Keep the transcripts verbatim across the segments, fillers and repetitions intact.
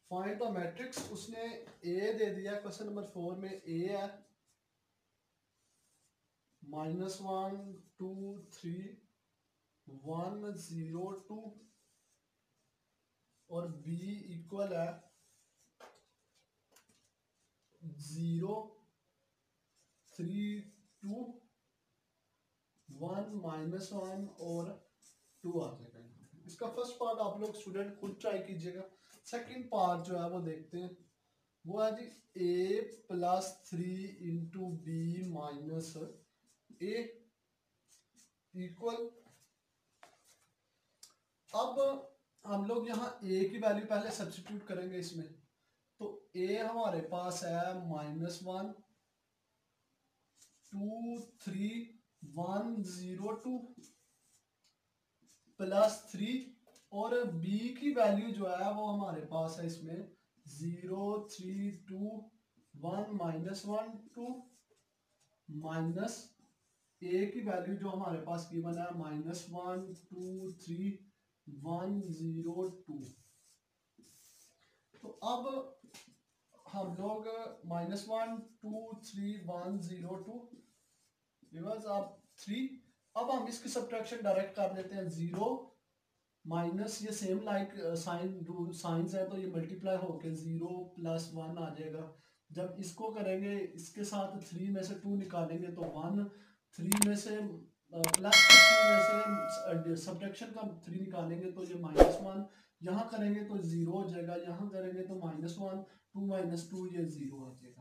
Find the matrix, उसने ए दे दिया question number four में, ए है minus one two three one zero two, और बी इक्वल है zero three two one minus one और two आ जाएगा। इसका फर्स्ट पार्ट आप लोग स्टूडेंट खुद ट्राई कीजिएगा। सेकंड पार्ट जो है वो देखते हैं, वो है जी A plus three into B minus A equal. अब हम लोग यहाँ ए की वैल्यू पहले सब्स्टिट्यूट करेंगे इसमें, तो ए हमारे पास है minus one two three one zero two plus three, और बी की वैल्यू जो है वो हमारे पास है इसमें zero three two one minus one two, minus A की वैल्यू जो हमारे पास गिवन है minus one two three one zero two. तो अब हम लोग minus one two three one zero two अब थ्री, अब हम इसकी सब्ट्रैक्शन डायरेक्ट कर लेते हैं। जीरो माइनस ये same like sign rule science है, तो ये मल्टीप्लाई होके जीरो प्लस वन आ जाएगा। जब इसको करेंगे इसके साथ थ्री में से टू निकालेंगे तो वन, थ्री में से प्लस थ्री में से सब्ट्रैक्शन का थ्री निकालेंगे तो ये माइनस वन, यहाँ करेंगे तो जीरो हो जाएगा, यहाँ करेंगे तो minus one, two minus two ये जीरो आ जाएगा।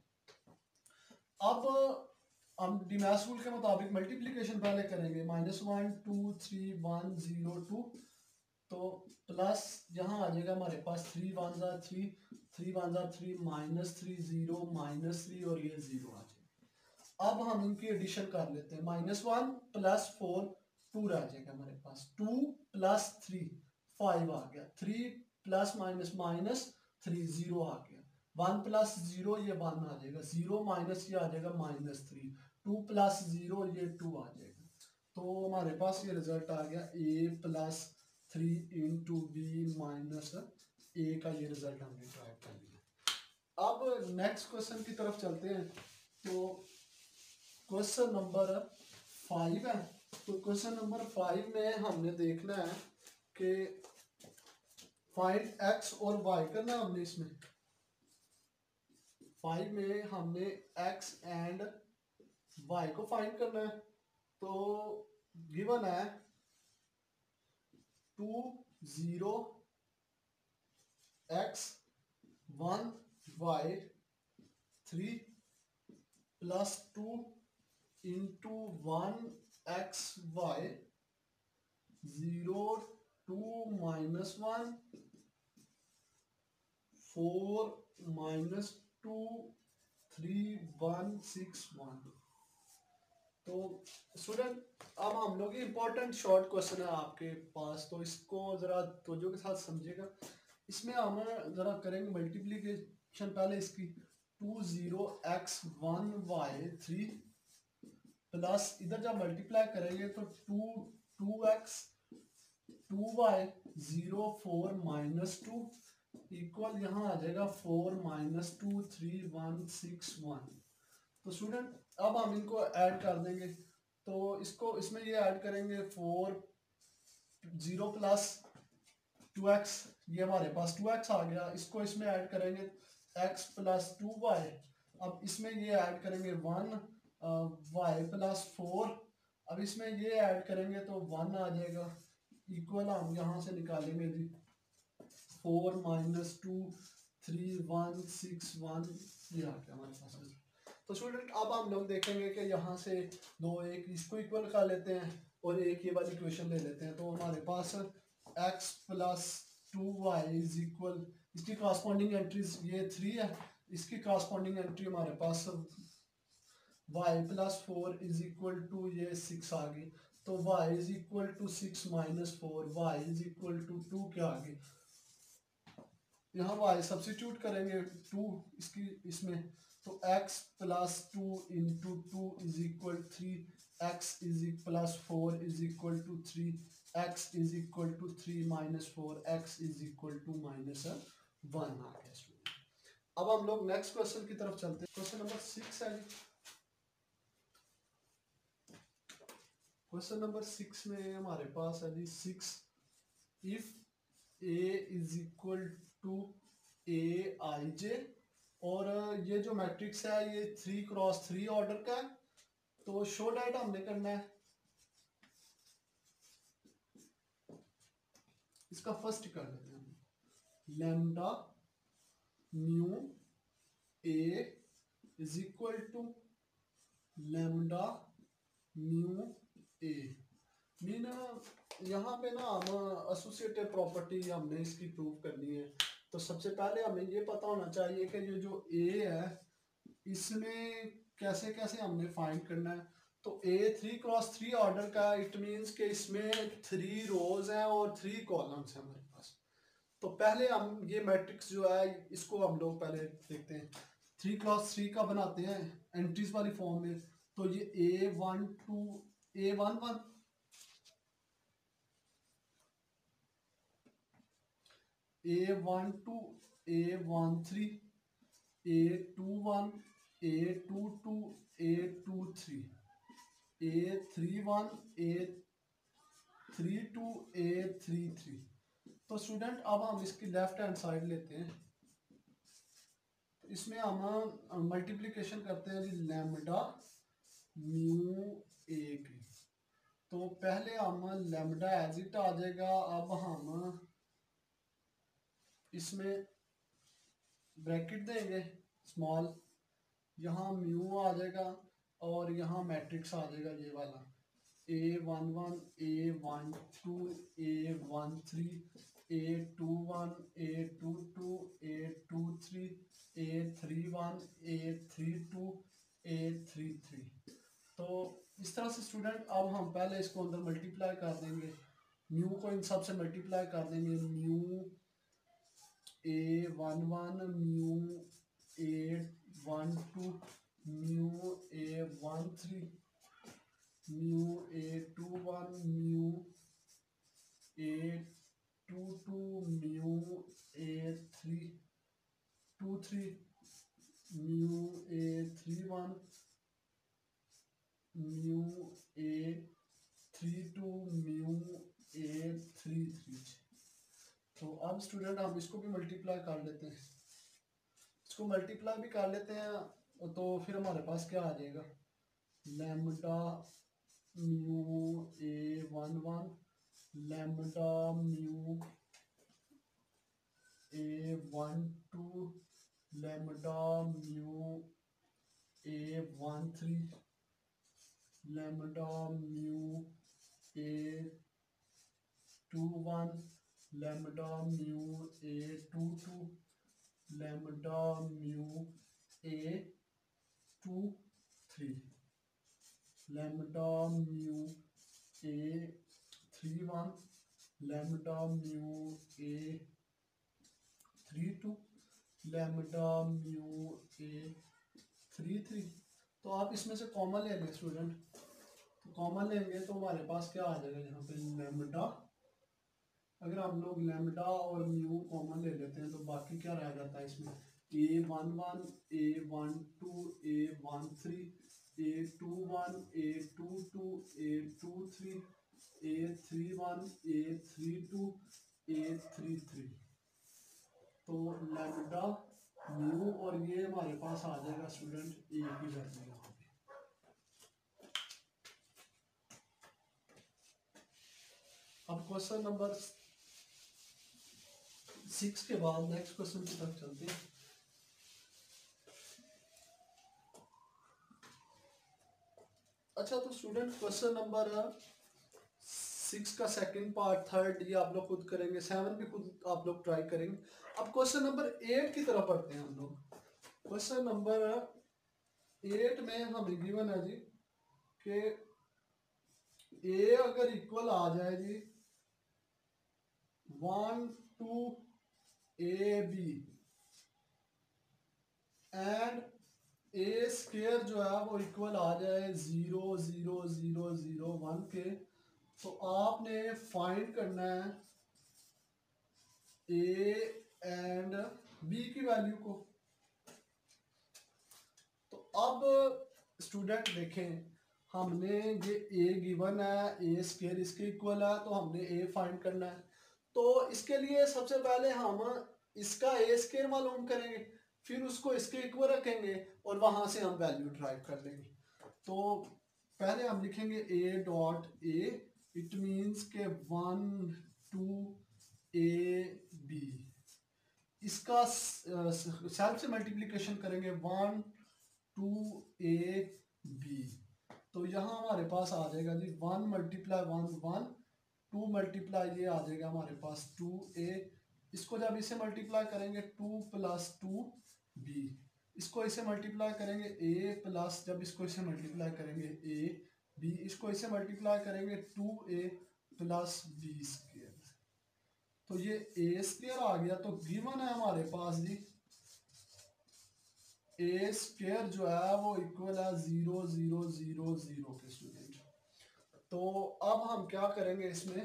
अब हम डिमैस रूल के मुताबिक मल्टीप्लिकेशन पहले करेंगे, minus one two three one zero two, तो प्लस यहाँ आ जाएगा हमारे पास थ्री वन ज़ा थ्री, थ्री वन ज़ा three, minus three zero minus three, और ये जीरो आ जाएगा। अब हम इनकी एडिशन कर लेते हैं, minus one plus four two रह जाएगा हमारे पास, टू प्लस थ्री फाइव आ गया, three plus minus minus three zero आ गया, वन प्लस जीरो ये वन आ जाएगा, जीरो माइनस ये आ जाएगा minus three, two plus zero ये टू आ जाएगा। तो हमारे पास ये रिजल्ट आ गया A plus three into B minus A का ये रिजल्ट हमने ट्राई कर लिया। अब नेक्स्ट क्वेश्चन की तरफ चलते हैं। तो क्वेश्चन नंबर फाइव है, तो क्वेश्चन नंबर फाइव में हमने देखना है कि फाइंड एक्स और वाई करना है हमने। इसमें फाइव में हमने एक्स एंड वाई को फाइंड करना है। तो गिवन है two zero X one Y three plus two into one X Y zero two minus one four minus two three one six one. तो स्टूडेंट अब हम लोग इम्पोर्टेंट शॉर्ट क्वेश्चन है आपके पास, तो इसको ज़रा तवज्जो के साथ समझिएगा। इसमें हम ज़रा करेंगे मल्टीप्लिकेशन पहले इसकी, two zero X one Y three plus इधर जब मल्टीप्लाई करेंगे तो two two X two Y zero four minus two equal यहाँ आ जाएगा four minus two three one six one. तो स्टूडेंट अब हम इनको ऐड कर देंगे, तो इसको इसमें ये ऐड करेंगे four zero plus two X, ये हमारे पास टू एक्स आ गया, इसको इसमें ऐड करेंगे एक्स प्लस टू वाई, अब इसमें ये ऐड करेंगे वन वाई प्लस फोर, अब इसमें ये ऐड करेंगे तो वन आ जाएगा, इक्वल हम यहाँ से निकालेंगे जी four minus two three one six one, ये आ गया हमारे पास। तो स्टूडेंट अब हम लोग देखेंगे कि यहाँ से दो एक इसको इक्वल कर लेते हैं और एक ये वाली इक्वेशन ले लेते हैं। तो हमारे पास x plus two Y is equal, इसकी कॉरस्पॉन्डिंग एंट्रीज ये थ्री है, इसकी कॉरस्पॉन्डिंग एंट्री हमारे पास y plus four is equal to ये सिक्स आ गई, तो y is equal to six minus four, y is equal to two क्या आ गई, यहाँ y सब्सिट्यूट करेंगे टू इसकी इसमें, तो x plus two into two is equal three, X is plus four is equal to three, X is equal to three minus four, X is equal to minus one आ गया student. अब हम लोग next question की तरफ चलते हैं। Question number six है जी। क्वेश्चन नंबर सिक्स में हमारे पास है जी six, if A is equal to A I J, और ये जो मैट्रिक्स है ये थ्री क्रॉस थ्री ऑर्डर का है। तो शो डेट हमने करना है। इसका फर्स्ट कर लेते हैं, lambda mu A is equal to lambda mu A. Mean यहाँ पे ना हम एसोसिएटेड प्रॉपर्टी हमने इसकी प्रूव करनी है। तो सबसे पहले हमें ये पता होना चाहिए कि ये जो ए है इसमें कैसे कैसे हमने फाइंड करना है। तो A three cross three order का, इट मीन्स कि इसमें थ्री रोज हैं और थ्री कॉलम्स हैं हमारे पास। तो पहले हम ये मैट्रिक्स जो है इसको हम लोग पहले देखते हैं, थ्री क्रॉस थ्री का बनाते हैं एंट्रीज वाली फॉर्म में। तो ये A one two A one one, A one two A one three, A two one, A two two, A two three, A three one, A three two, A three three. तो student अब हम इसकी left hand side लेते हैं। इसमें हम multiplication करते हैं जी लैम्डा म्यू ए की। तो पहले हम लैम्डा एज इट आ जाएगा। अब हम इसमें ब्रैकेट देंगे स्मॉल, यहाँ म्यू आ जाएगा और यहाँ मैट्रिक्स आ जाएगा ये वाला, A one one, A one two, A one three, A two one, A two two, A two three, A three one, A three two, A three three. तो इस तरह से स्टूडेंट अब हम पहले इसको अंदर मल्टीप्लाई कर देंगे, म्यू को इन सब से मल्टीप्लाई कर देंगे। Mu A one one, mu A one two, mu A one three, mu A two one, mu A two two, mu A three two three, mu A three one, mu A three two, mu A three three. तो अब student हम इसको भी multiply कर लेते हैं, इसको multiply भी कर लेते हैं। तो फिर हमारे पास क्या आ जाएगा, lambda mu A one one, lambda mu A one two, lambda mu A one three, lambda mu A two one, lambda mu A two two, lambda mu A two three, lambda mu A three one, lambda mu A three two, lambda mu A three three. तो आप इसमें से common ले लें student. तो common लेंगे तो हमारे पास क्या आ जाएगा यहाँ पे, लैम्डा। अगर हम लोग लैम्डा और म्यू कॉमन ले लेते हैं तो बाकी क्या रह जाता है इसमें, A one one, A one two, A one three, A two one, A two two, A two three, A three one, A three two, A three three. तो लैम्डा म्यू और ये हमारे पास आ जाएगा स्टूडेंट ए की वैल्यू यहाँ पे। अब क्वेश्चन नंबर सिक्स के बाद नेक्स्ट क्वेश्चन की तरफ चलते हैं। अच्छा तो स्टूडेंट क्वेश्चन नंबर सिक्स का सेकंड पार्ट, थर्ड ये आप लोग खुद करेंगे, सेवन भी खुद आप लोग ट्राई करेंगे। अब क्वेश्चन नंबर एट की तरफ पढ़ते हैं हम लोग। क्वेश्चन नंबर एट में हमें गिवन है जी कि ए अगर इक्वल आ जाए जी one two A B and A square जो है वो इक्वल आ जाए zero zero zero zero one के, तो आपने फाइंड करना है ए एंड बी की वैल्यू को। तो अब स्टूडेंट देखें, हमने ये ए गिवन है, ए स्क्वायर इसके इक्वल है, तो हमने ए फाइंड करना है। तो इसके लिए सबसे पहले हम इसका ए स्क्वायर मालूम करेंगे, फिर उसको इसके इक्वल रखेंगे और वहां से हम वैल्यू ड्राइव कर लेंगे। तो पहले हम लिखेंगे A dot A, it means के वन टू ए बी, इसका सेल्फ से मल्टीप्लिकेशन करेंगे वन टू ए बी। तो यहाँ हमारे पास आ जाएगा जी one multiply one one, two multiply ये आ जाएगा हमारे पास टू ए, इसको जब इसे मल्टीप्लाई करेंगे टू प्लस टू बी, इसको इसे मल्टीप्लाई करेंगे ए प्लस, जब इसको इसे मल्टीप्लाई करेंगे ए बी, इसको इसे मल्टीप्लाई करेंगे two A plus B square. तो ये ए स्क्वायर आ गया। तो गिवन है हमारे पास जी ए स्क्वायर जो है वो इक्वल है जीरो जीरो जीरो जीरो के स्टूडेंट। तो अब हम क्या करेंगे इसमें,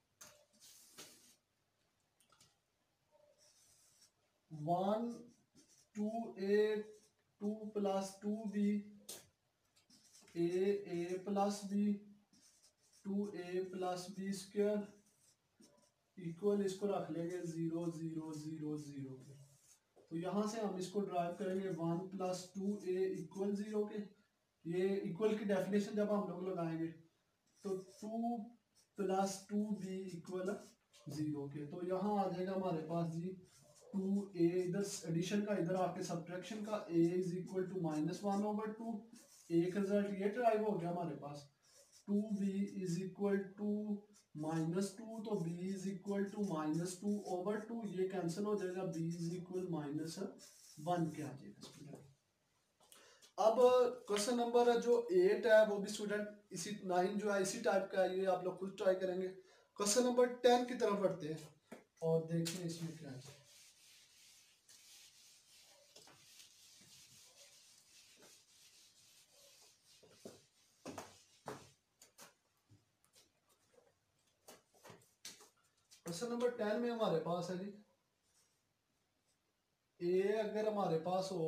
one two A two plus two B, A A plus B, two A plus B square equal, इसको रख लेंगे जीरो जीरो जीरो जीरो के। तो यहाँ से हम इसको ड्राइव करेंगे one plus two A equal zero के। ये इक्वल की डेफिनेशन जब हम लोग लगाएंगे तो two plus two B equal zero के। तो यहाँ आ जाएगा हमारे पास जी टू ए, इधर एडिशन का, इधर आके सब्ट्रैक्शन का, A is equal to minus one over two, एक रिजल्ट ये ड्राइव हो गया हमारे पास। Two B is equal to minus two, तो b is equal to minus two over two, ये कैंसिल हो जाएगा, b is equal minus one के आ जाएगा। अब क्वेश्चन नंबर जो एट है वो भी स्टूडेंट इसी, नाइन जो है इसी टाइप का है, ये आप लोग खुद ट्राई करेंगे। क्वेश्चन नंबर टेन की तरफ बढ़ते हैं और देखते हैं इसमें क्या है। क्वेश्चन नंबर टेन में हमारे पास है जी ए अगर हमारे पास हो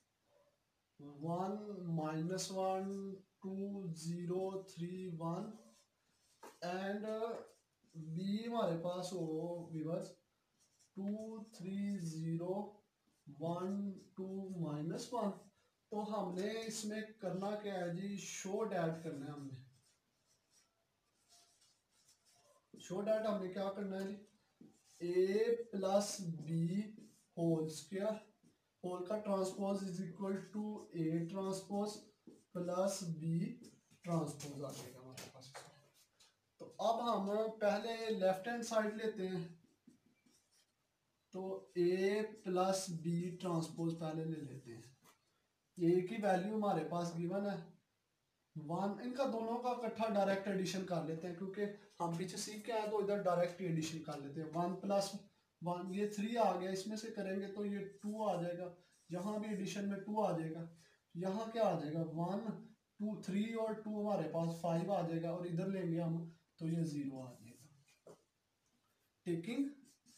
one minus one two zero three one and B हमारे पास हो विवर्स two three zero one two minus one. तो हमने इसमें करना क्या है जी, शो डैट करना है हमने। शो डैट हमने क्या करना है जी, A plus B whole square, whole का transpose is equal to A transpose plus B transpose आ जाएगा हमारे पास। तो अब हम पहले लेफ्ट हैंड साइड लेते हैं, तो ए प्लस बी ट्रांसपोज पहले ले लेते हैं। ए की वैल्यू हमारे पास गिवन है वन, इनका दोनों का इकट्ठा डायरेक्ट एडिशन कर लेते हैं क्योंकि हम पीछे सीख के आए, तो इधर डायरेक्ट एडिशन कर लेते हैं। वन प्लस वन, ये थ्री आ गया, इसमें से करेंगे तो ये टू आ जाएगा, यहाँ भी एडिशन में टू आ जाएगा, यहाँ क्या आ जाएगा वन टू, थ्री और टू हमारे पास फाइव आ जाएगा, और इधर लेंगे हम तो ये जीरो आ जाएगा। Taking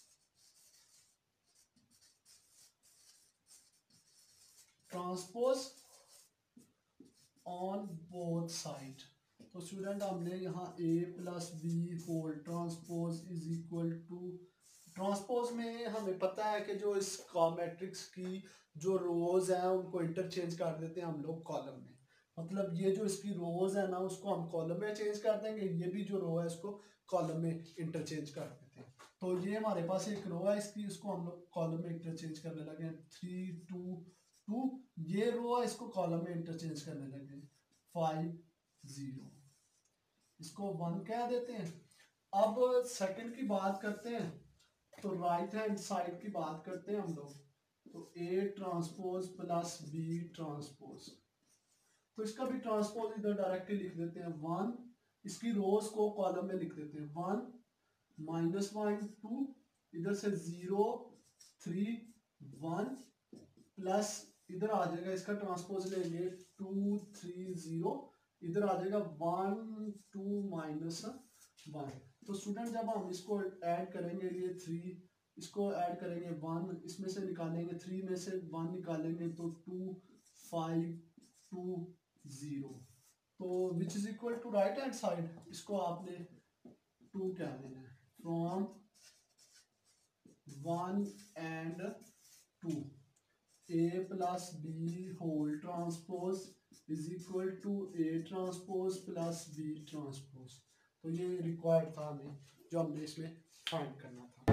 transpose on both side. तो स्टूडेंट हमने यहाँ a plus B whole transpose is equal to, transpose में हमें पता है कि जो इस मैट्रिक्स की जो रोज हैं उनको इंटरचेंज कर देते हैं हम लोग कॉलम में। मतलब ये जो इसकी रोज है ना उसको हम कॉलम में चेंज कर देंगे, ये भी जो रो है इसको कॉलम में इंटरचेंज कर देते हैं। तो ये हमारे पास एक रो है इसकी, इसको हम लोग कॉलम में इंटरचेंज करने लगे हैं, थ्री टू टू, ये रो है इसको कॉलम में इंटरचेंज करने लगे फाइव जीरो, इसको वन कह देते हैं। अब सेकंड की बात करते हैं, तो राइट हैंड साइड की बात करते हैं हम लोग, तो A transpose plus B transpose, तो इसका भी ट्रांसपोज इधर डायरेक्टली लिख देते हैं वन, इसकी रोज को कॉलम में लिख देते हैं वन माइनस वन टू, इधर से जीरो थ्री वन प्लस इधर आ जाएगा इसका ट्रांसपोज लेंगे टू थ्री जीरो, इधर आ जाएगा वन टू माइनस वन। तो स्टूडेंट जब हम इसको ऐड करेंगे ये थ्री इसको ऐड करेंगे वन, इसमें से निकालेंगे थ्री में से वन निकालेंगे तो टू फाइव टू ज़ीरो, तो which is equal to right hand side, इसको आपने टू क्या लेना है from one and two, A plus B whole transpose is equal to A transpose plus B transpose. तो ये रिक्वायर्ड था हमें, जो हमने इसमें फाइंड करना था।